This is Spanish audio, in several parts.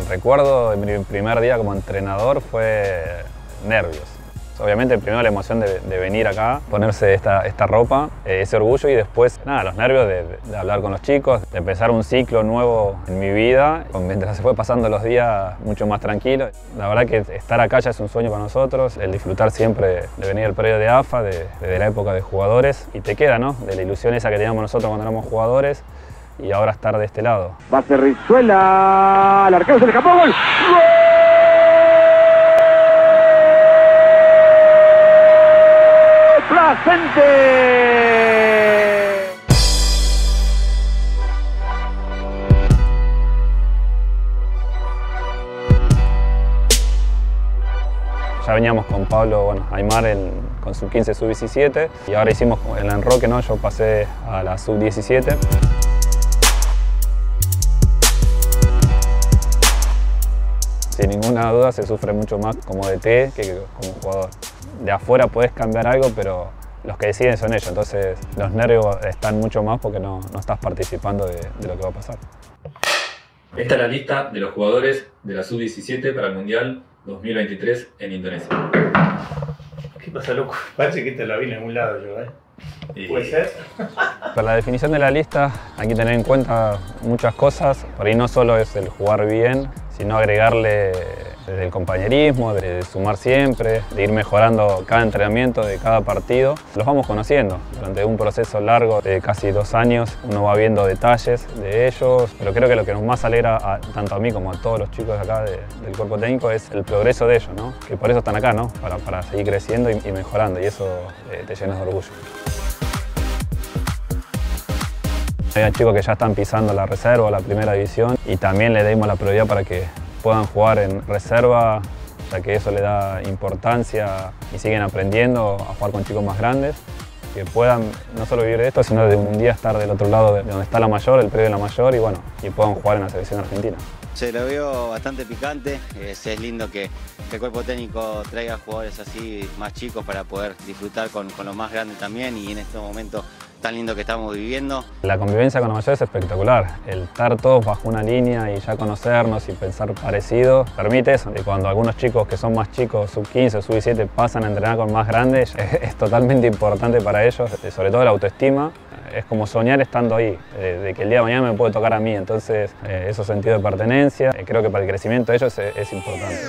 recuerdo de mi primer día como entrenador fue nervios. Obviamente primero la emoción de venir acá, ponerse esta ropa, ese orgullo y después nada, los nervios de hablar con los chicos, de empezar un ciclo nuevo en mi vida, mientras se fue pasando los días mucho más tranquilo. La verdad que estar acá ya es un sueño para nosotros, el disfrutar siempre de venir al predio de AFA, desde la época de jugadores, y te queda, ¿no? De la ilusión esa que teníamos nosotros cuando éramos jugadores y ahora estar de este lado. Va Cerrizuela, al arquero se le escapó, ¡gol! ¡Gol! ¡Placente! Ya veníamos con Pablo, Aymar con sub-15, sub-17 y ahora hicimos el enroque, ¿no? Yo pasé a la sub-17. Sin ninguna duda se sufre mucho más como DT que como jugador. De afuera puedes cambiar algo, pero los que deciden son ellos, entonces los nervios están mucho más porque no estás participando de lo que va a pasar. Esta es la lista de los jugadores de la sub-17 para el Mundial 2023 en Indonesia. ¿Qué pasa, loco? Parece que te la vi en algún lado yo, ¿eh? ¿Puede ser? Para la definición de la lista hay que tener en cuenta muchas cosas. Por ahí no solo es el jugar bien, sino agregarle desde el compañerismo, de sumar siempre, de ir mejorando cada entrenamiento, de cada partido. Los vamos conociendo. Durante un proceso largo de casi 2 años uno va viendo detalles de ellos, pero creo que lo que nos más alegra tanto a mí como a todos los chicos de acá del cuerpo técnico es el progreso de ellos, ¿no? Que por eso están acá, ¿no? Para seguir creciendo y mejorando, y eso te llenas de orgullo. Hay chicos que ya están pisando la reserva o la primera división y también le dimos la prioridad para que puedan jugar en reserva, ya que eso le da importancia y siguen aprendiendo a jugar con chicos más grandes, que puedan no solo vivir de esto, sino de un día estar del otro lado de donde está la mayor, el predio de la mayor, y puedan jugar en la selección argentina. Se lo veo bastante picante, es lindo que el cuerpo técnico traiga jugadores así más chicos para poder disfrutar con los más grandes también, y en estos momentos tan lindo que estamos viviendo. La convivencia con los mayores es espectacular. El estar todos bajo una línea y ya conocernos y pensar parecido permite eso. Y cuando algunos chicos que son más chicos, sub-15 o sub-17, pasan a entrenar con más grandes, es totalmente importante para ellos, sobre todo la autoestima. Es como soñar estando ahí, de que el día de mañana me puede tocar a mí. Entonces, esos sentidos de pertenencia, creo que para el crecimiento de ellos es importante.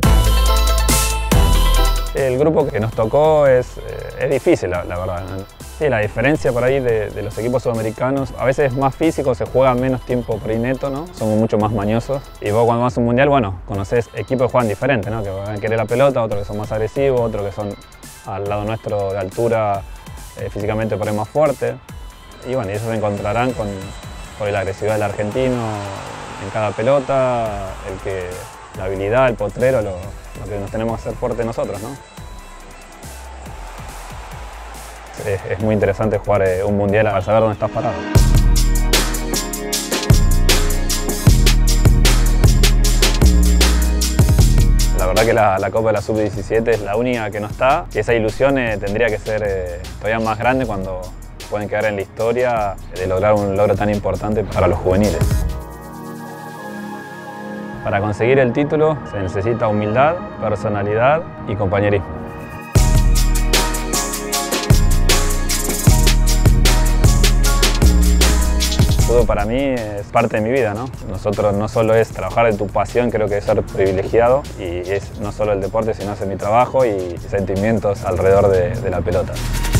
El grupo que nos tocó es difícil, la verdad. Sí, la diferencia por ahí de los equipos sudamericanos, a veces es más físico, se juega menos tiempo por ahí neto, ¿no? Somos mucho más mañosos. Y vos cuando vas a un mundial, conoces equipos que juegan diferente, ¿no? Que van a querer la pelota, otros que son más agresivos, otros que son al lado nuestro de altura, físicamente por ahí más fuertes. Y eso se encontrarán con la agresividad del argentino en cada pelota, la habilidad, el potrero, lo que nos tenemos que hacer fuerte nosotros, ¿no? Es muy interesante jugar un mundial al saber dónde estás parado. La verdad que la Copa de la Sub-17 es la única que no está, y esa ilusión tendría que ser todavía más grande cuando pueden quedar en la historia de lograr un logro tan importante para los juveniles. Para conseguir el título se necesita humildad, personalidad y compañerismo. El fútbol para mí es parte de mi vida, ¿no? Nosotros no solo es trabajar de tu pasión, creo que es ser privilegiado, y es no solo el deporte, sino hacer mi trabajo y sentimientos alrededor de la pelota.